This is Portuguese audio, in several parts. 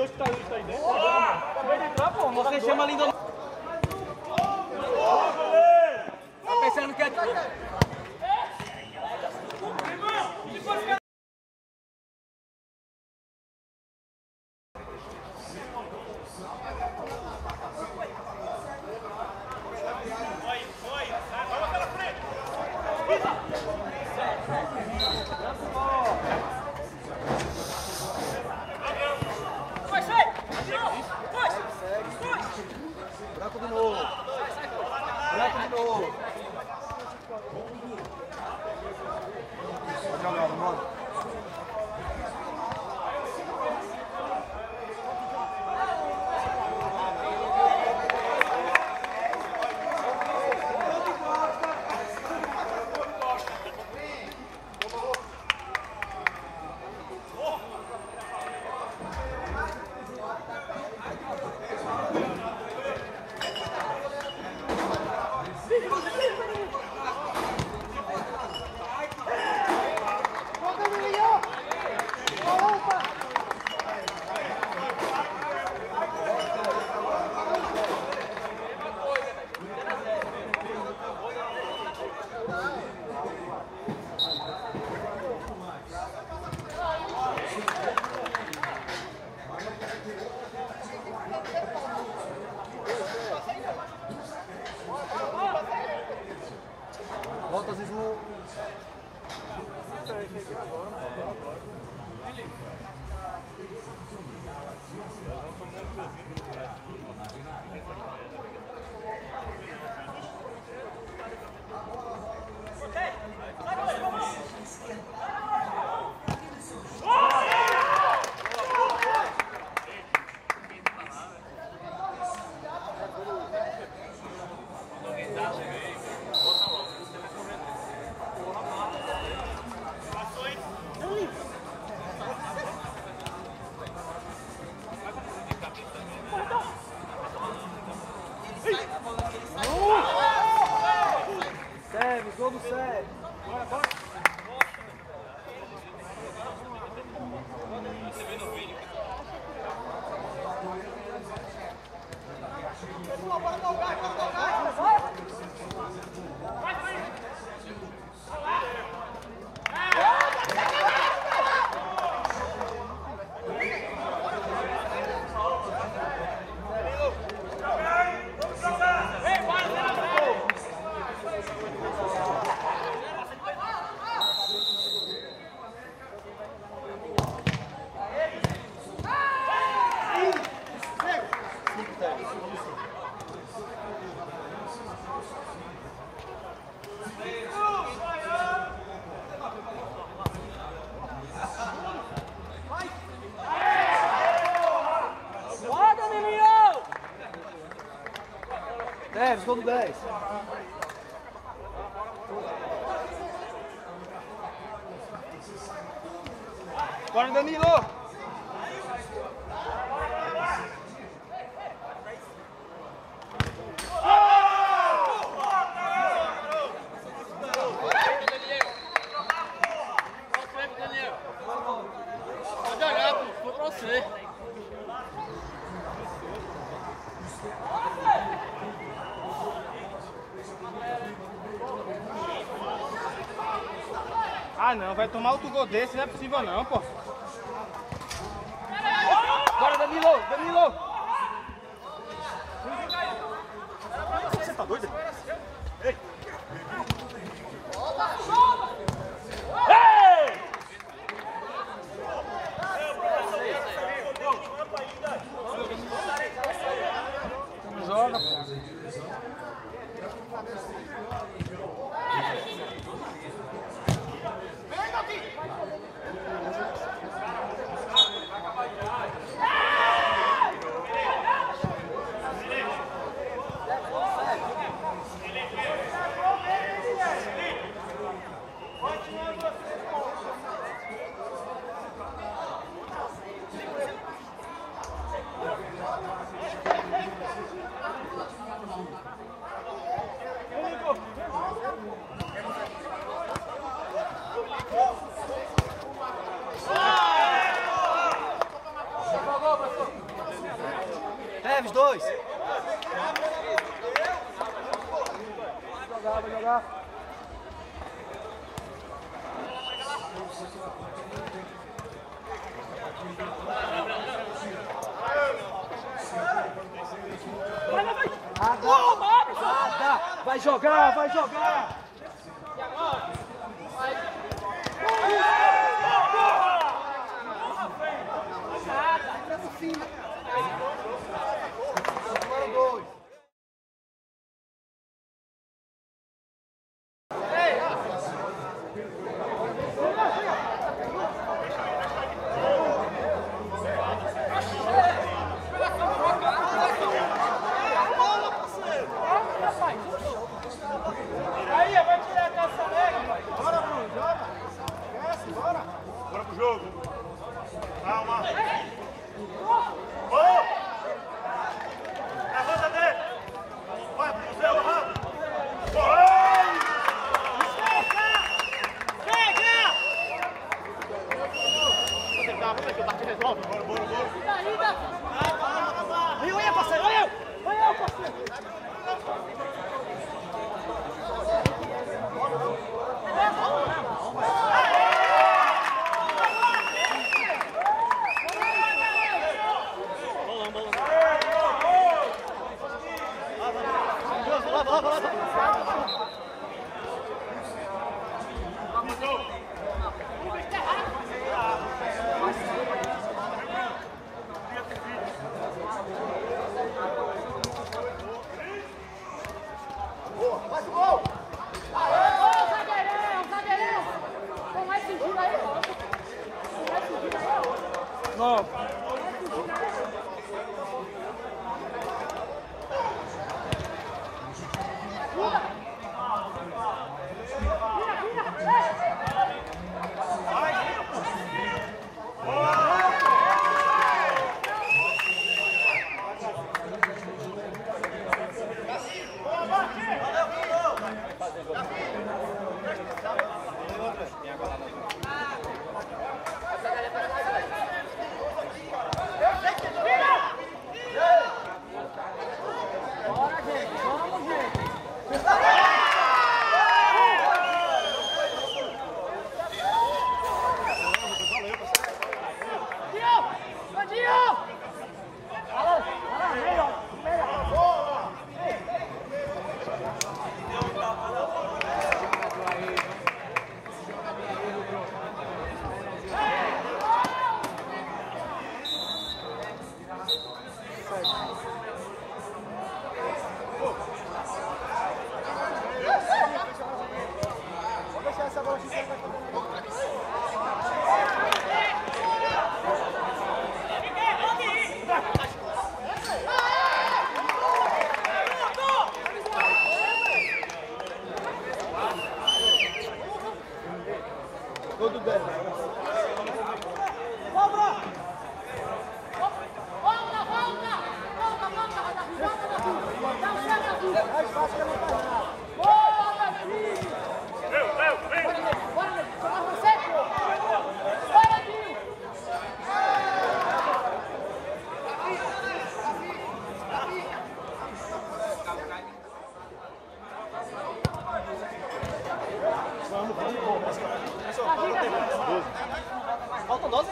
hoje tá aí dentro. Acabei de entrar, pô. Você chama ali do... Tá pensando que é... Branco de novo. Branco de novo. Pode jogar, mano. Volta, Zizu. Serve, gol do serve. Bora, bora. Você vê no vídeo. Bora, bora. Neves, gol do 10. Bora, Danilo! Pode olhar, pô, foi pra você. Ah não, vai tomar outro gol desse, não é possível não, pô. Bora, Danilo, Danilo! Você tá doido? Ei! Ei! Joga, pô. Vai jogar, vai jogar! E agora? Vai! Aí, vai tirar a calça negra. Bora, Bruno, joga. Desce, bora. Bora pro jogo. Calma. Levanta dele. Vai pro céu, rápido. Bora, bora, bora. Olha, parceiro, olha eu, parceiro. Não. Gol do Dani. Faltam 12?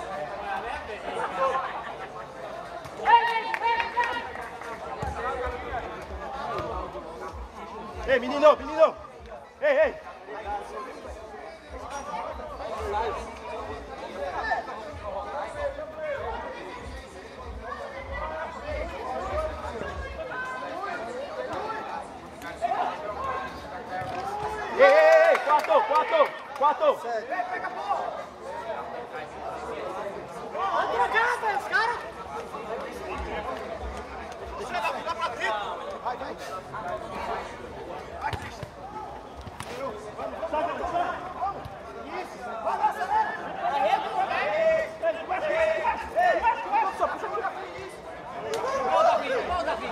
Ei, menino, menino! Ei, ei! Ei, quarto! Pega a bola! Vai trocar, velho, os caras! Deixa eu dar pra dentro! Vai! Isso! Vai lá, acelera! Gol, Davi!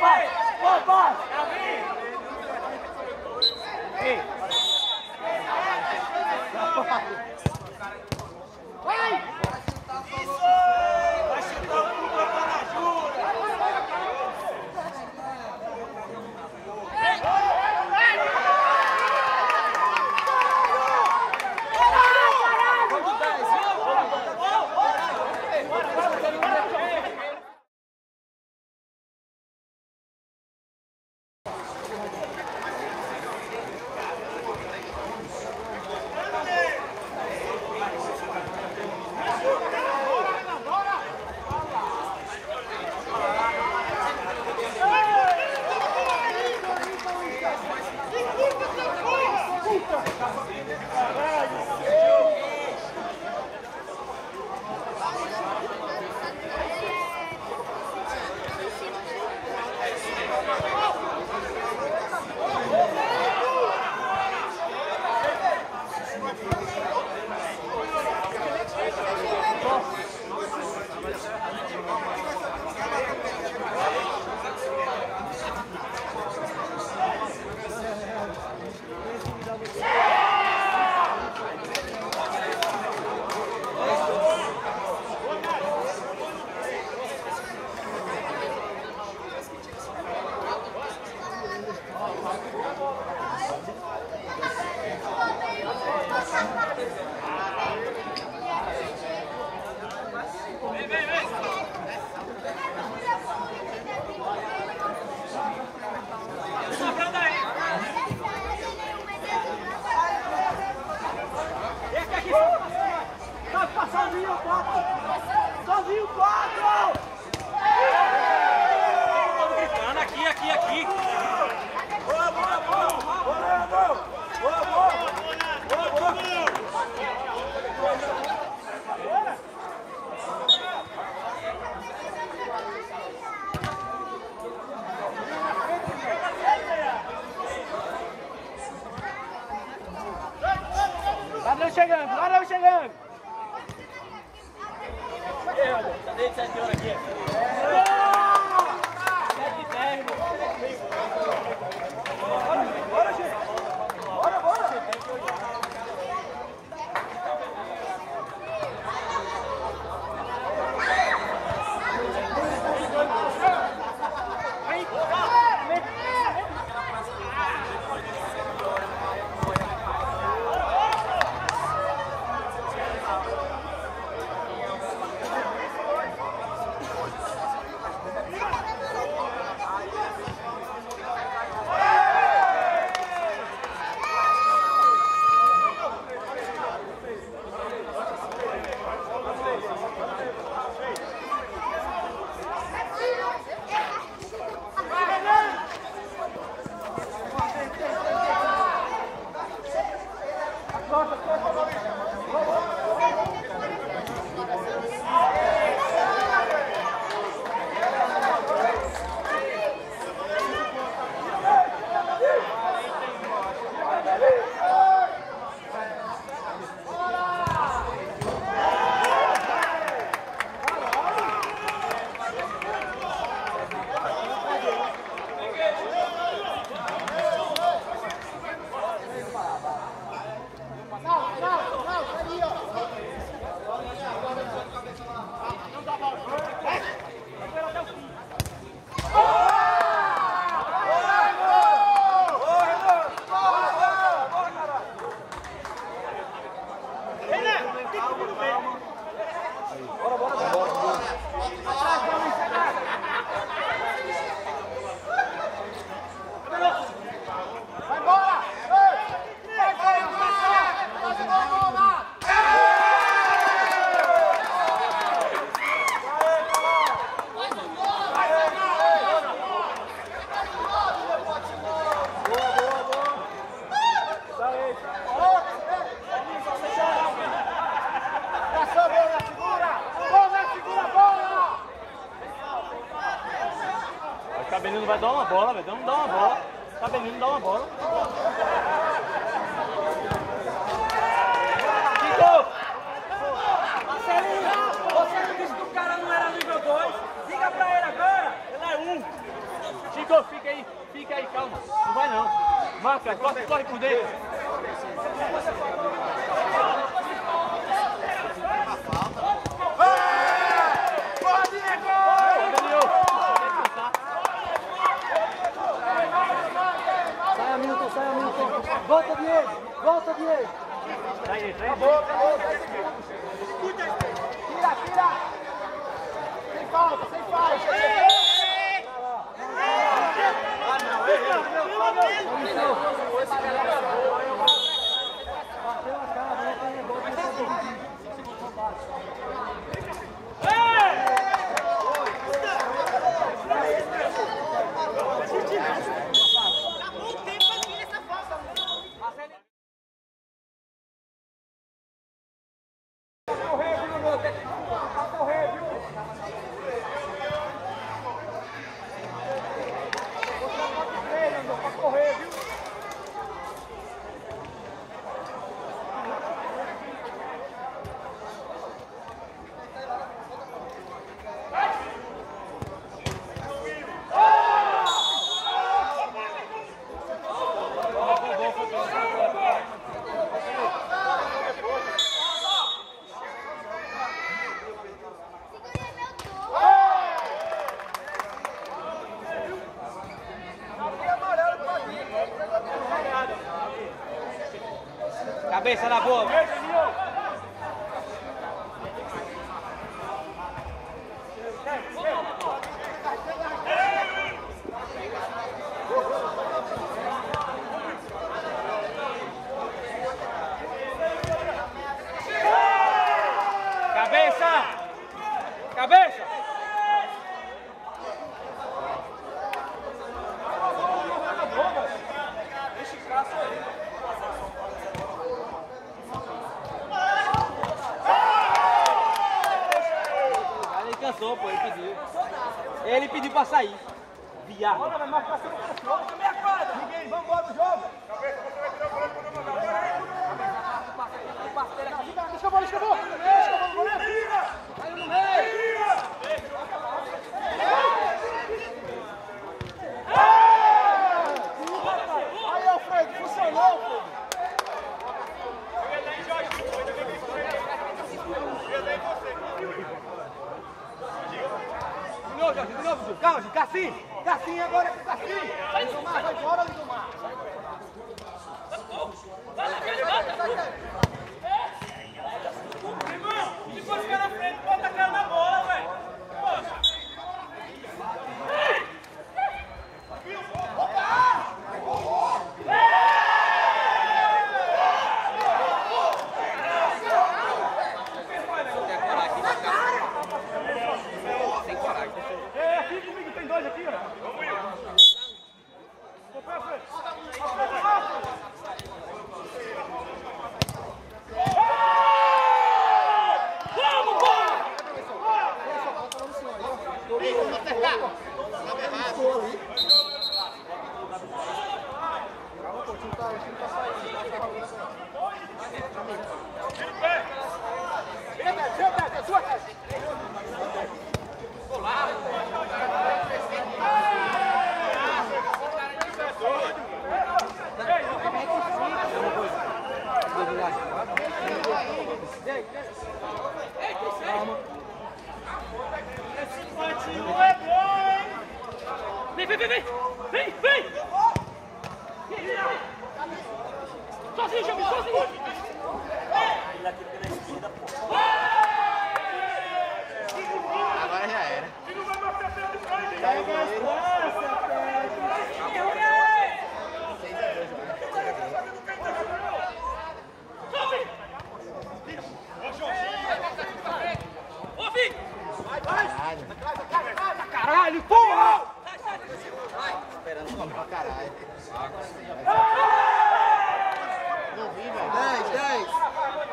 Ladrão chegando, ladrão chegando! Tá dentro dessa hora aqui. Bora, gente! Bora, bora! Cabelinho vai dar uma bola, velho. Não dá uma bola. Cabelinho dá uma bola. Marcelinho, você não disse que o cara não era nível 2? Diga pra ele agora. Ele é 1. Vitor, fica aí, calma. Não vai não. Marca, corre por dentro. Sai, Hamilton. Volta, Diego. Sai. Acabou. Tira. Sem falta. Cabeça na bola. Cabeça! Ele cansou, pô, ele pediu pra sair. Viado. Vai marcar seu cachorro. Ninguém, vamos embora do jogo. Deixa a bola. Deixa a bola no goleiro. Aí no meio. Aí, Alfredo, funcionou, pô. De novo, calma, Cassim agora é com Cassim. Vai embora, Lindomar. Irmão, se for ficar na frente, bota a cara na bola, velho. Aqui comigo tem dois aqui, ó. Esse patinho é bom, hein? Vem! Sozinho, Júlio, sozinho! Agora já era. Caralho, porra! Esperando só pra caralho. Não vi, velho. 10.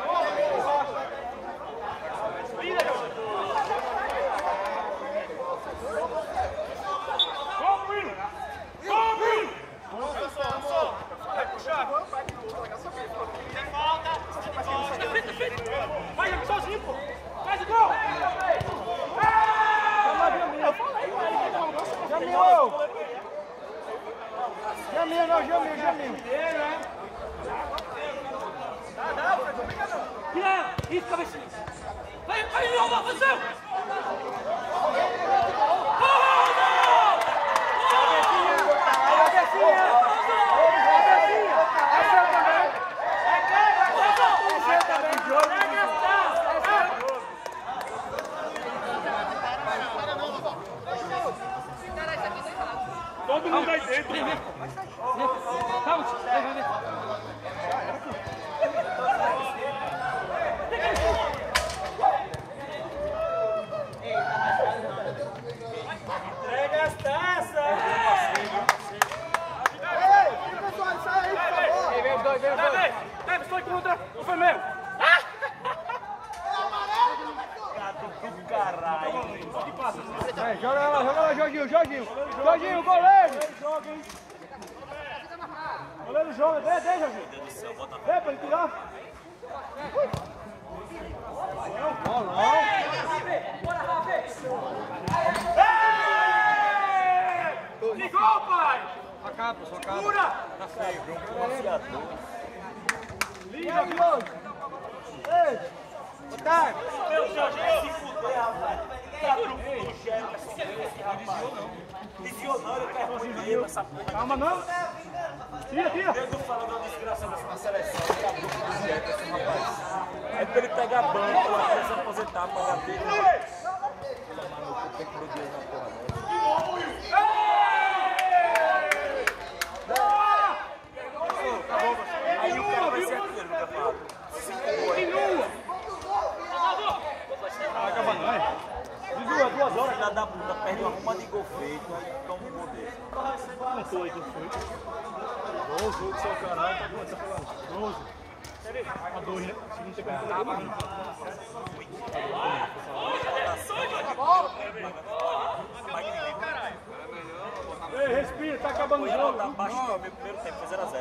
Vai puxar! Vai, sozinho, pô! Faz o gol! Eu falei, Jamil! Jaminho. Tira! Isso, cabecinha! Vai, Nova, avançou! Todo mundo aí dentro. Vem. Calma, vem. Entrega as taças. Ei, pessoal, sai aí, por favor. Vem os dois. Estou contra o Flamengo. Joga lá, Jorginho, goleiro. Goleiro joga, vem, Jorginho. Vem pra ele tirar. Ligou, pai! Acaba. Pura! Liga, Viloso! Ei! Otávio. Meu Jorginho se fuder, rapaz! Tá pro chefe, esse rapaz! Desviou não, ele quer conseguir essa porra! Calma, não! Tira! Eu falo da desgraça dessa seleção, ele tá pro chefe, esse rapaz! É pra ele pegar banco, ela quer se aposentar, pagar dele! Aí o cara vai ser artilheiro do campeonato. Continua! Acabando, vai. Desviou 2 horas. Filha da puta, perde uma ruma de gol feito, aí toma um gol desse. Não tô aí, foi. 12, o seu caralho, tá quanto? 12. A 2, né? Segundo tempo não tá pagando. Ei, respira, tá acabando o jogo. Tá baixo do meu primeiro tempo, foi 0x0.